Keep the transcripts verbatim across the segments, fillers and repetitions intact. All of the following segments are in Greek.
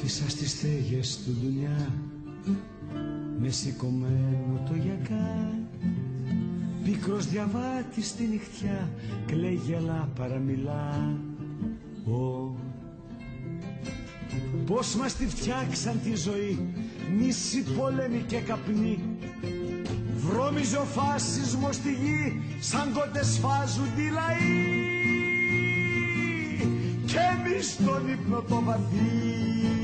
άφησα στις στέγες του Δουνιά με σηκωμένο το γιακά, πίκρος διαβάτης στη νυχτιά, κλαίει, γελά, παραμιλά. Ω, πώς μας τη φτιάξαν τη ζωή, μίση, πόλεμη και καπνή. Βρώμιζε ο φάσισμος στη γη, σαν κότες σφάζουν τη λαοί. Κι εμείς στον ύπνο το βαθύ.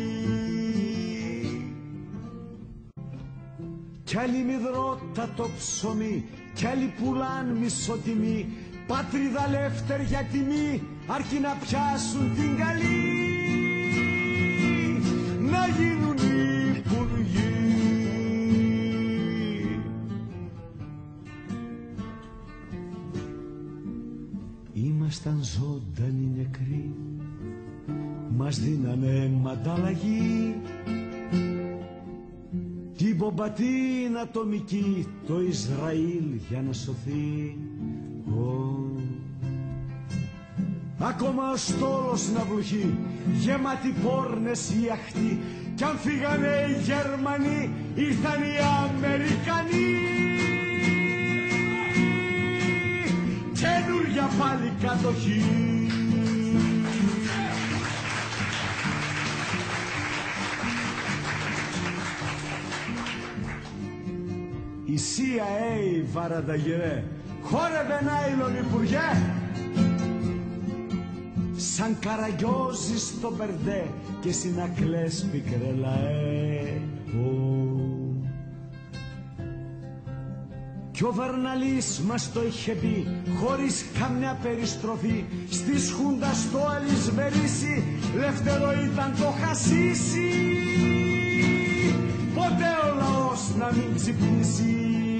Κι άλλοι μυδρότατο ψωμί, κι άλλοι πουλάν μισοτιμή. Πατρίδα λεύτερ για τιμή, αρκεί να πιάσουν την καλή. Να γίνουν υπουργοί. Ήμασταν ζωντανοί νεκροί, μας δίνανε μανταλλαγή. Την πομπατίνα ατομική το Ισραήλ για να σωθεί. Oh. Ακόμα ο στόλος να βλουχεί, γεμάτη πόρνες οι αχτοί. Κι αν φύγανε οι Γερμανοί, ήρθαν οι Αμερικανοί. Καινούρια πάλι κατοχή. Η σι άι έι βαρανταγυρέ, χόρευε νάιλον υπουργέ. Σαν Καραγιόζη στο Μπερντέ και συνακλές πικρελαέ. Κι ο Βαρναλής μας το είχε πει, χωρίς καμιά περιστροφή. Στις Χούντα στο Αλυσβερίσι, λευτερό ήταν το χασίσι. Ποτέ ο λαός να μην ξυπνήσει.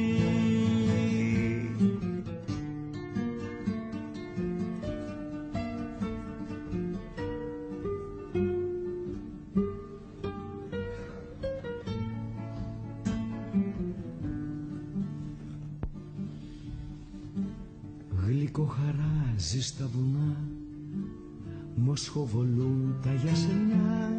Γλυκοχαράζει στα βουνά, μοσχοβολούν τα γιασεμιά.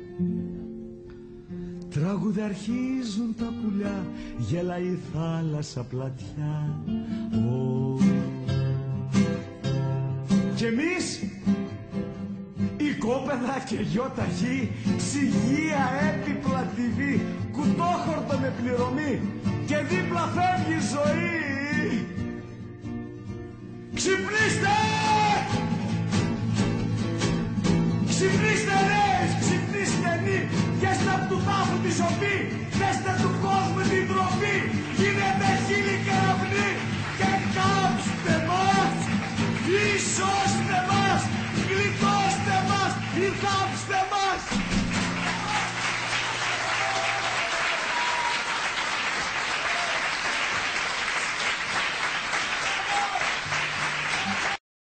Τραγουδαρχίζουν τα πουλιά, γελάει η θάλασσα πλατιά. Oh. Κι εμείς, οικόπεδα και γιοταχή, ψυγεία, έπιπλα τι βι, κουτόχορτο με πληρωμή, και δίπλα φεύγει η ζωή. Ξυπνήστε! Ξυπνήστε ρε, ξυπνήστε νη, πιέστε απ' του τάφου τη σοφή, δέστε του κόσμου την τροφή, γίνετε χείλη και